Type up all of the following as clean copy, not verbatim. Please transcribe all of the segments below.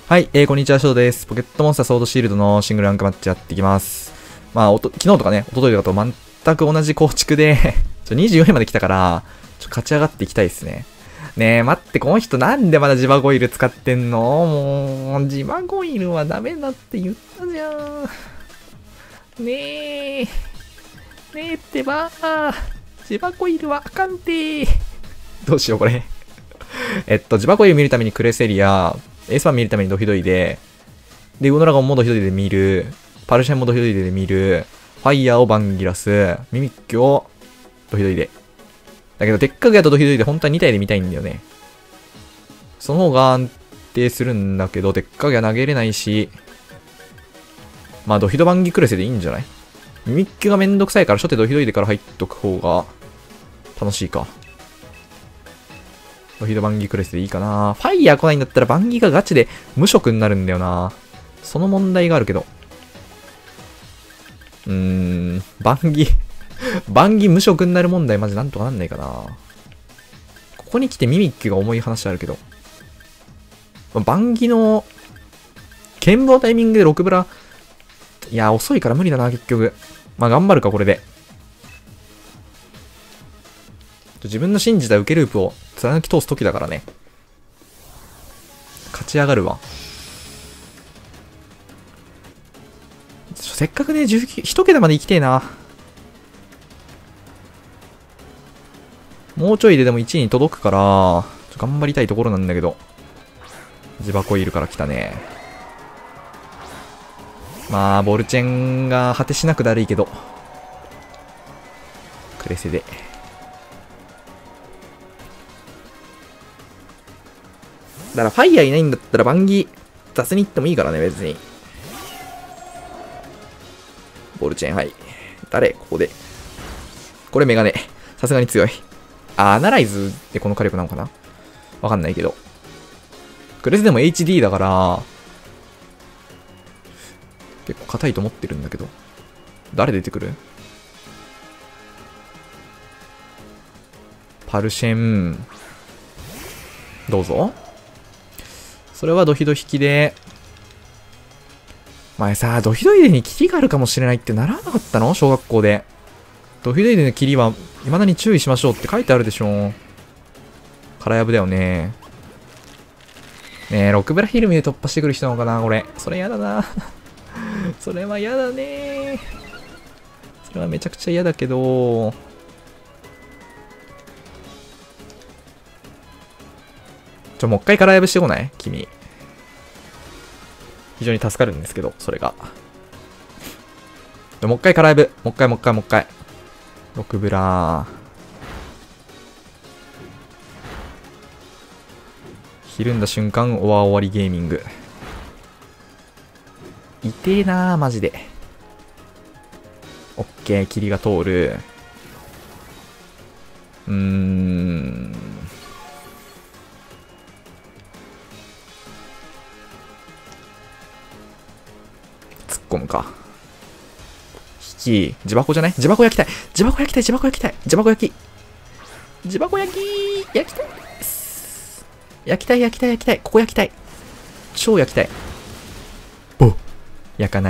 はい、こんにちは、ショーです。ポケットモンスターソードシールドのシングルランクマッチやっていきます。まあ、昨日とかね、一昨日とかと全く同じ構築で24位まで来たから、勝ち上がっていきたいですね。ねえ、待って、この人なんでまだジバゴイル使ってんの？もう、ジバゴイルはダメだって言ったじゃん。ねえ。ねえってばジバゴイルはあかんてどうしよう、これ。ジバゴイル見るためにクレセリア、エースパン見るためにドヒドイで、ウノラゴンもドヒドイで見る、パルシェンもドヒドイで見る、ファイヤーをバンギラス、ミミッキュをドヒドイで。だけど、でっかくやとドヒドイで本当は2体で見たいんだよね。その方が安定するんだけど、でっかくや投げれないし、まあドヒドバンギクレセでいいんじゃない？ミミッキュがめんどくさいから初手ドヒドイでから入っとく方が楽しいか。ドヒドバンギクレスでいいかな。ファイヤー来ないんだったらバンギがガチで無色になるんだよな。その問題があるけど。バンギ無色になる問題マジなんとかなんないかな。ここに来てミミッキュが重い話あるけど。バンギの、剣舞のタイミングで6ブラ、いや、遅いから無理だな、結局。まあ頑張るか、これで。自分の信じた受けループを貫き通す時だからね。勝ち上がるわ。せっかくね、1桁まで行きてえな。もうちょいででも1位に届くから、頑張りたいところなんだけど。ジバコイルから来たね。まあ、ボルチェンが果てしなくだるいけど。クレセで。だからファイヤーいないんだったらバンギ雑に行ってもいいからね、別に。ボルチェン、はい。誰ここで。これメガネ。さすがに強い。アナライズでこの火力なのかな？わかんないけど。クレスでも HD だから、結構硬いと思ってるんだけど。誰出てくる？パルシェン。どうぞ。それはドヒド引きで、前さ、ドヒドイデにキリがあるかもしれないって習わなかったの？小学校で。ドヒドイデのキリは未だに注意しましょうって書いてあるでしょ。空やぶだよね。ねえ、6ブラヒルミで突破してくる人なのかなこれ。それやだな。それはやだね。それはめちゃくちゃ嫌だけど。もう一回空やぶしてこない君。非常に助かるんですけど、それが。もう一回空やぶ。もう一回。6ブラー。ひるんだ瞬間、終わりゲーミング。痛えなー、マジで。オッケー、霧が通る。突っ込むか。引き、ジバコじゃない？ジバコ焼きたい。ジバコ焼きたい。ジバコ焼きたい。ジバコ焼き。ジバコ焼き焼きたいです。焼きたい。ここ焼きたい。超焼きたい。お、焼かない。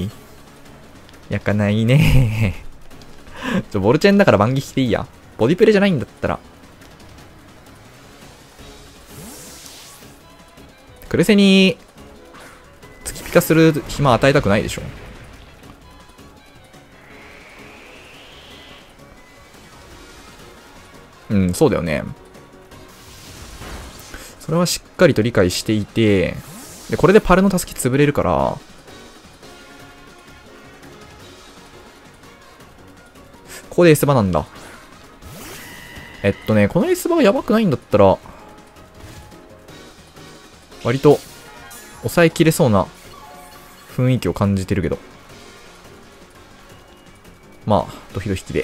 焼かないね。ボルチェンだからバンギ引きでいいや。ボディプレじゃないんだったら。クレセに、突きピカする暇与えたくないでしょ。うん、そうだよね。それはしっかりと理解していて、で、これでパルの助け潰れるから、ここでエスバなんだ。このエスバがやばくないんだったら、割と、抑えきれそうな雰囲気を感じてるけど。まあ、ドヒド引きで。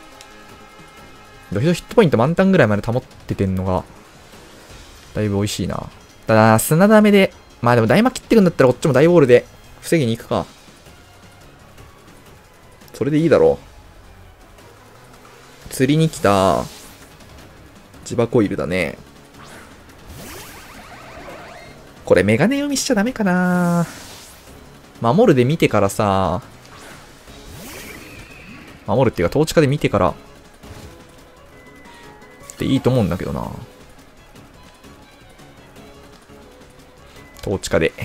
ドヒドヒットポイント満タンぐらいまで保っててんのが、だいぶ美味しいな。ただ、砂ダメで、まあでも大魔切ってくんだったらこっちも大ボールで防ぎに行くか。それでいいだろう。釣りに来た、ジバコイルだね。 これメガネ読みしちゃダメかな。守るで見てからさ、守るっていうか統治下で見てからっていいと思うんだけどな。統治下で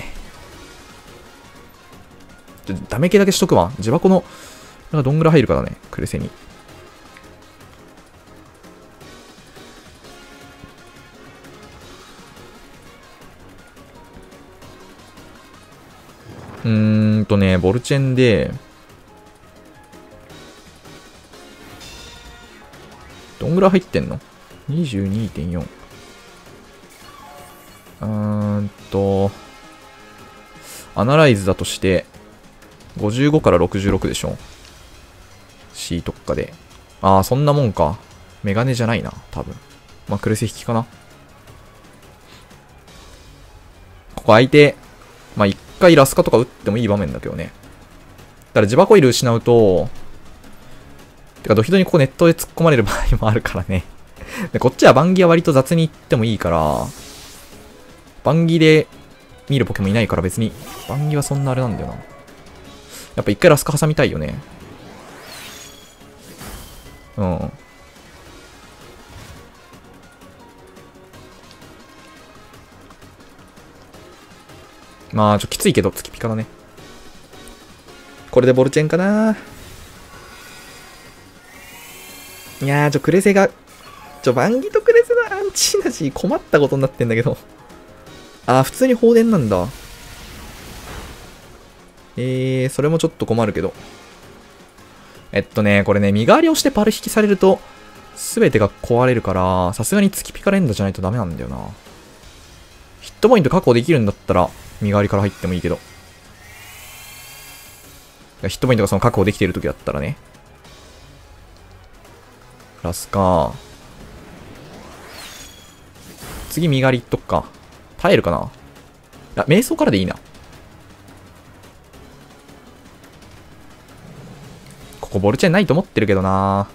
ダメ系だけしとくわ。自箱のどんぐらい入るかだね、クレセに。ボルチェンでどんぐらい入ってんの？ 22.4。アナライズだとして55から66でしょ。 C 特化で。ああ、そんなもんか。メガネじゃないな、多分。まあ、クレセ引きかな。ここ相手、まあ、一回ラスカとか打ってもいい場面だけどね。だから自爆コイル失うと、てかドヒドにここネットで突っ込まれる場合もあるからね。でこっちはバンギは割と雑にいってもいいから、バンギで見るポケモンいないから別に、バンギはそんなあれなんだよな。やっぱ一回ラスカ挟みたいよね。うん。まあ、きついけど、月ピカだね。これでボルチェンかな。いやー、クレセが、バンギとクレセのアンチだし、困ったことになってんだけど。あー、普通に放電なんだ。それもちょっと困るけど。これね、身代わりをしてパル引きされると、すべてが壊れるから、さすがに月ピカ連打じゃないとダメなんだよな。ヒットポイント確保できるんだったら、身代わりから入ってもいいけど。ヒットポイントがその確保できている時だったらね。ラスカ。次、身代わりいっとくか。耐えるかな。瞑想からでいいな。ここボルチェンないと思ってるけどな。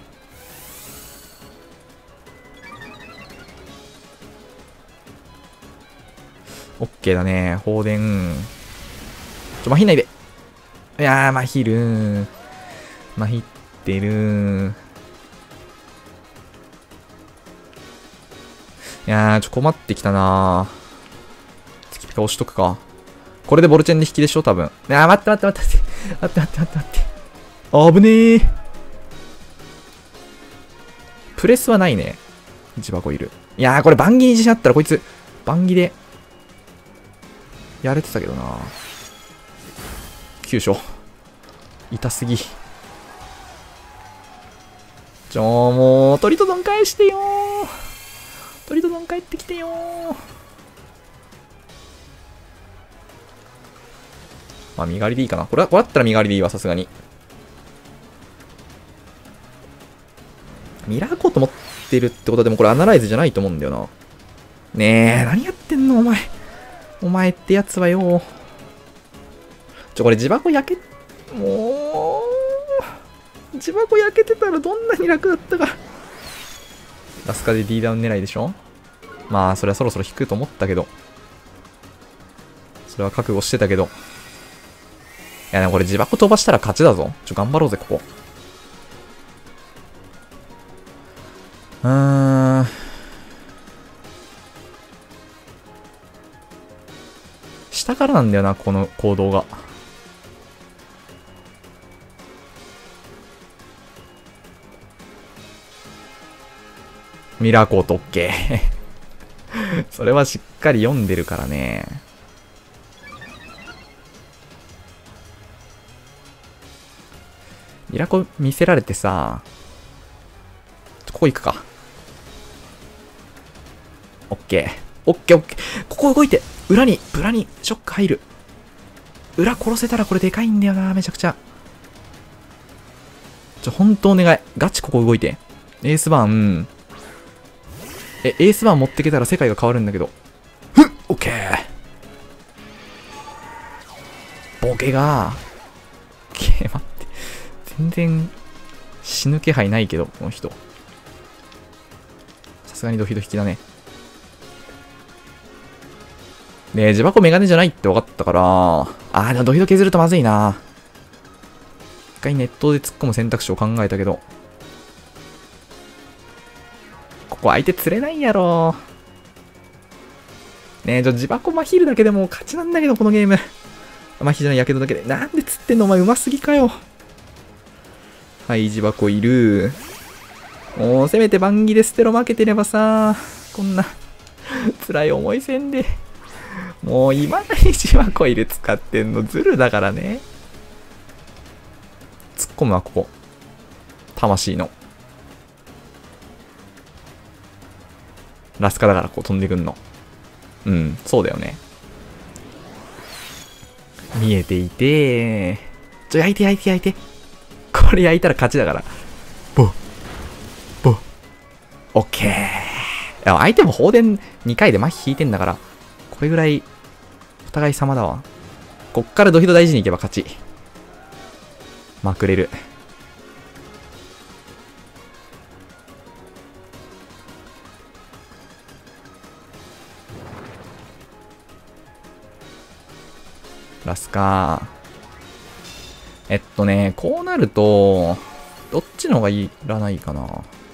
オッケーだね。放電。まひんないで。いやー、まひるー。まひってるー。いやー、困ってきたなー。月ピカ押しとくか。これでボルチェンで引きでしょ、多分。いやー、待って。待って。あぶねー。プレスはないね。自爆いる。いやー、これバンギに自信あったらこいつ、バンギで、やれてたけどな。急所。痛すぎ。もう、トリトドン返してよー。トリトドン帰ってきてよー。まあ、身代わりでいいかな。これだったら身代わりでいいわ、さすがに。ミラーコート持ってるってことは、でもこれアナライズじゃないと思うんだよな。ねえ、何やってんの、お前。お前ってやつはよ。これ自爆焼け、もう、自爆焼けてたらどんなに楽だったか。ラスカで D ダウン狙いでしょ。まあ、それはそろそろ引くと思ったけど。それは覚悟してたけど。いや、でもこれ自爆飛ばしたら勝ちだぞ。頑張ろうぜ、ここ。下からなんだよな、この行動が。ミラーコート OK それはしっかり読んでるからね。ミラコ見せられてさ、ここ行くか。OK。OK。ここ動いて、裏にショック入る。裏殺せたらこれでかいんだよな、めちゃくちゃ。ほんとお願い。ガチここ動いて。エースバーン。エースバーン持ってけたら世界が変わるんだけど。オッケー。ボケが。待って。全然死ぬ気配ないけど、この人。さすがにドヒド引きだね。 で、自爆メガネじゃないって分かったから、でもドヒド削るとまずいな。一回ネットで突っ込む選択肢を考えたけど。ここ相手釣れないやろ。ねえ、自爆マヒるだけでもう勝ちなんだけど、このゲーム。マヒじゃない、やけどだけで。なんで釣ってんのお前、うますぎかよ。はい、自爆いる。もう、せめて番儀でステロ負けてればさ、こんな、辛い思いせんで。もう、今だに自爆いる使ってんの、ズルだからね。突っ込むわ、ここ。魂の。ラスカだから、こう飛んでくんの。うん、そうだよね。見えていて、焼いて。これ焼いたら勝ちだから。オッケー。いや、相手も放電2回で麻痺引いてんだから、これぐらい、お互い様だわ。こっからドヒド大事にいけば勝ち。まくれる。ラスカー。こうなると、どっちの方がいらないかな。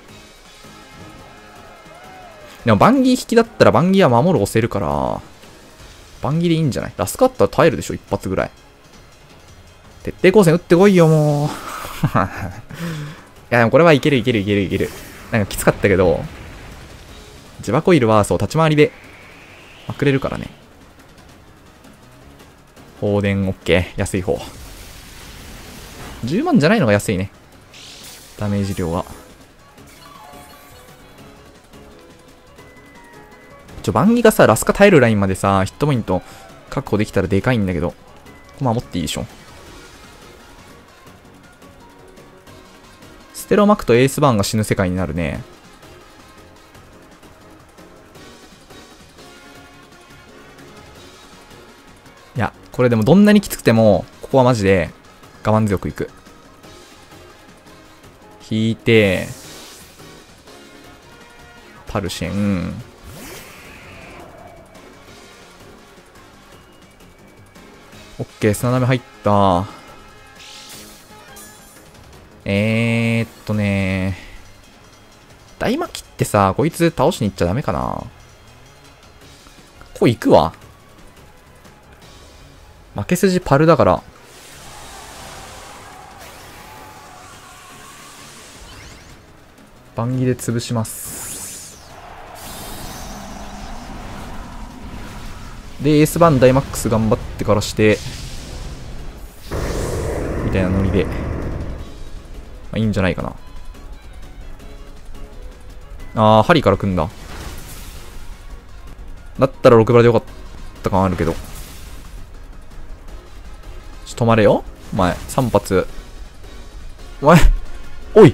でも、バンギー引きだったらバンギーは守る押せるから、バンギーでいいんじゃない？ラスカあったら耐えるでしょ、一発ぐらい。徹底抗戦打ってこいよ、もう。いや、でもこれはいける。なんかきつかったけど、ジバコイルは、そう、立ち回りで、まくれるからね。放電 OK。安い方。10万じゃないのが安いね。ダメージ量は。バンギがさ、ラスカ耐えるラインまでさ、ヒットポイント確保できたらでかいんだけど。守っていいでしょ。ステロマクとエースバーンが死ぬ世界になるね。いや、これでもどんなにきつくても、ここはマジで我慢強くいく。引いて、パルシェン。オッケー、砂鍋入った。大巻きってさ、こいつ倒しに行っちゃダメかな。ここ行くわ。負け筋パルだから。バンギで潰します。で、エースバンダイマックス頑張ってからして、みたいなノリで、いいんじゃないかな。針から組んだ。だったら6バラでよかった感あるけど。止まれよ。お前、3発。お前、おい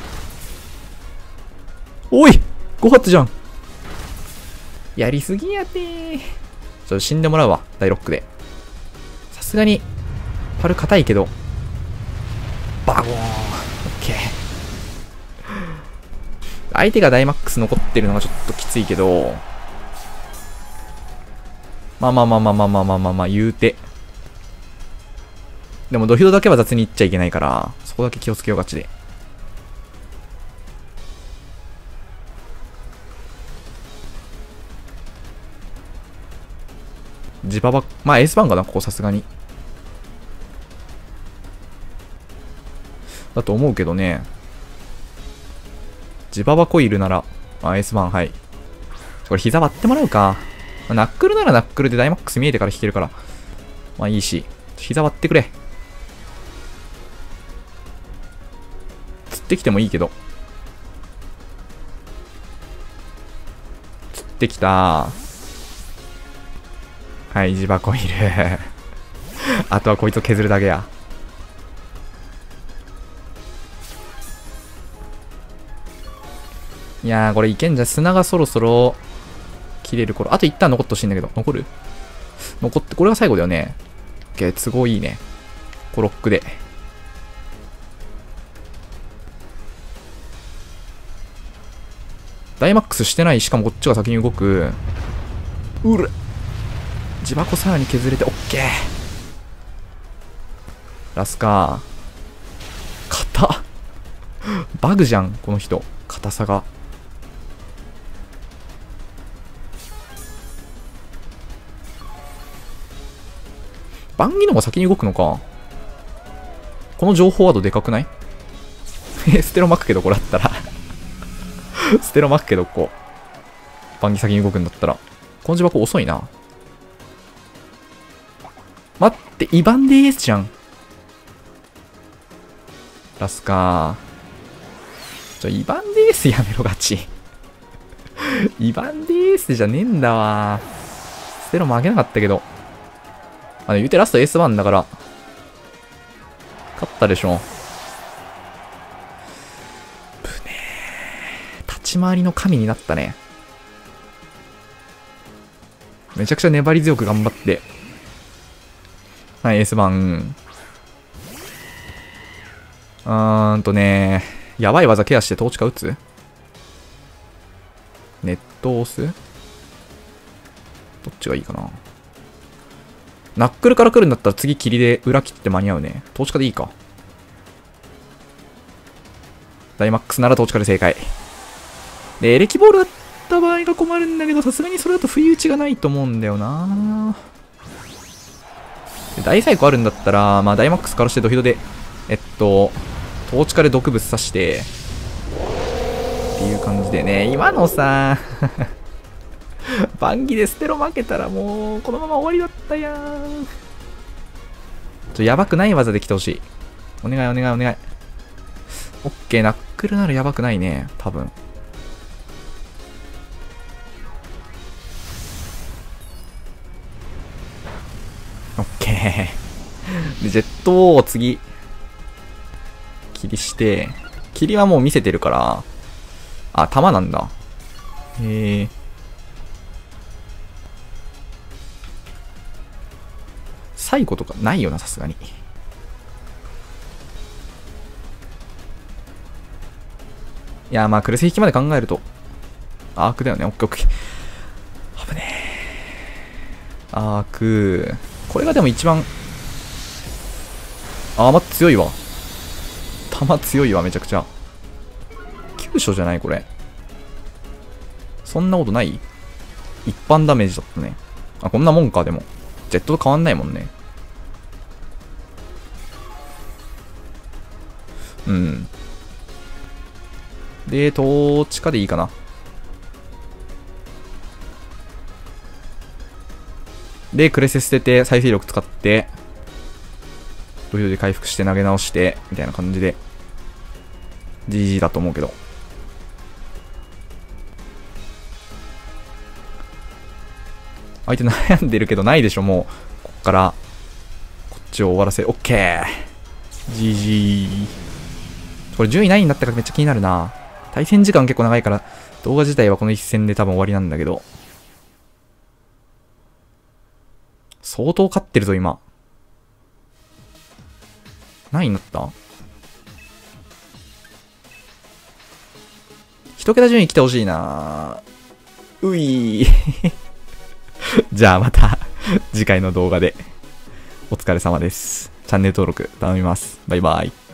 !5 発じゃん。やりすぎやてー。死んでもらうわ。第6区で。さすがに、パル硬いけど。バゴーン。オッケー。相手がダイマックス残ってるのがちょっときついけど。まあ、言うて。でも、ドヒドだけは雑にいっちゃいけないから、そこだけ気をつけようがちで。ジババ、まあエースバンかな、ここさすがに。だと思うけどね。ジババコイルなら、エースバン、はい。これ膝割ってもらうか。ナックルならナックルでダイマックス見えてから引けるから。まあいいし。膝割ってくれ。釣ってきてもいいけど。釣ってきた。はい、ジバコイル。あとはこいつを削るだけや。いやー、これいけんじゃん。砂がそろそろ切れる頃。あと一旦残ってほしいんだけど。残る？残って、これが最後だよね。OK、都合いいね。コロックで。ダイマックスしてない。しかもこっちが先に動く。うる。 自箱さらに削れて、オッケー。ラスカー。硬っ。バグじゃん、この人。硬さが。バンギのが先に動くのか。この情報ワードでかくない？ステロ巻くけど、これだったら。ステロ巻くけど、こう。バンギ先に動くんだったら。この自爆遅いな。待って、イバンでーすじゃん。ラスカー。イバンでーすやめろがち。イバンでーすじゃねえんだわ。ステロ負けなかったけど。言うてラストエース1だから。勝ったでしょ。ぶねー。立ち回りの神になったね。めちゃくちゃ粘り強く頑張って。はい、エース1。やばい技ケアしてトーチカ打つ？ネットを押す？どっちがいいかな。ナックルから来るんだったら次霧で裏切って間に合うね。トーチカでいいか。ダイマックスならトーチカで正解。で、エレキボールだった場合が困るんだけど、さすがにそれだと不意打ちがないと思うんだよな。大サイコあるんだったら、まあダイマックスからしてドヒドで、トーチカで毒物刺して、っていう感じでね、今のさ、バンギでステロ負けたらもう、このまま終わりだったやん。やばくない技で来てほしい。お願いお願いお願い。オッケー、ナックルならやばくないね、多分。オッケー。で、ジェットを次、霧して、霧はもう見せてるから、あ、弾なんだ。へえ。最後とかないよな、さすがに。いや、まあ、クレス引きまで考えると、アークだよね。オッケーオッケー。危ねえ。アーク。これがでも一番、強いわ。弾強いわ、めちゃくちゃ。急所じゃないこれ。そんなことない？一般ダメージだったね。あ、こんなもんか、でも。ジェットと変わんないもんね。うん。で、トーチカでいいかな。で、クレセ捨てて、再生力使って、ドヒドで回復して投げ直して、みたいな感じで、GG だと思うけど。相手悩んでるけどないでしょ、もう。こっから、こっちを終わらせる。オッケー !GG。これ順位何位になったかめっちゃ気になるな。対戦時間結構長いから、動画自体はこの一戦で多分終わりなんだけど。相当勝ってるぞ、今。何位になった？一桁順位来てほしいな。ういー。じゃあまた次回の動画でお疲れ様です。チャンネル登録頼みます。バイバイ。